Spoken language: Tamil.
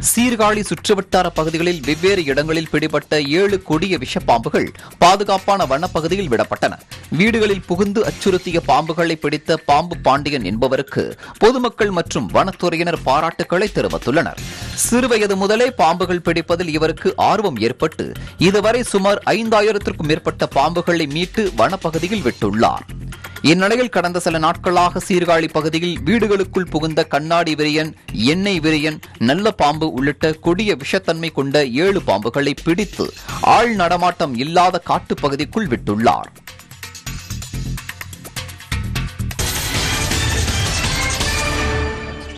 சீர்காழி சுற்றுவட்டார பகுதிகளில் வெவ்வேறு இடங்களில் பிடிபட்ட 7 கொடிய விஷப்பாம்புகள் பாதுகாப்பான வனப்பகுதியில் விடப்பட்டன. வீடுகளில் புகுந்து அச்சுறுத்திய பாம்புகளை பிடித்த பாம்பு பாண்டியன் என்பவருக்கு பொதுமக்கள் மற்றும் வனத்துறையினர் பாராட்டுக்களை தெரிவித்துள்ளனர். சிறுவயது முதலே பாம்புகள் பிடிப்பதில் இவருக்கு ஆர்வம் ஏற்பட்டு இதுவரை சுமார் 5000த்திற்கும் மேற்பட்ட பாம்புகளை மீட்டு வனப்பகுதியில் விட்டுள்ளார். இந்நிலையில் கடந்த சில நாட்களாக சீர்காழி பகுதியில் வீடுகளுக்குள் புகுந்த கண்ணாடி விரியன், எண்ணெய் விரியன், நல்ல பாம்பு உள்ளிட்ட கொடிய விஷத்தன்மை கொண்ட 7 பாம்புகளை பிடித்து ஆள் நடமாட்டம் இல்லாத காட்டுப்பகுதிக்குள் விட்டுள்ளார்.